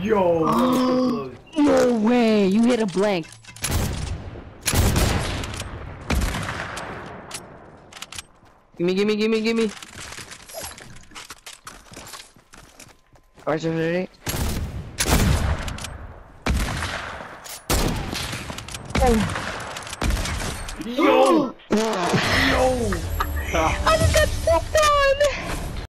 Yo, that was so close. No way! You hit a blank. Gimme. Alright, ready? Yo! Yo! I just got stepped on!